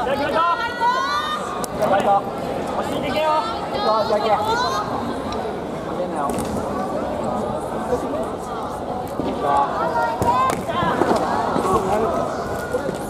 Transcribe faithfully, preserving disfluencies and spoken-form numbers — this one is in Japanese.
ゃあ行きましょう。ファイト。落ち着いていけよ。行こう、じゃあ行け。負けんなよ。行こう。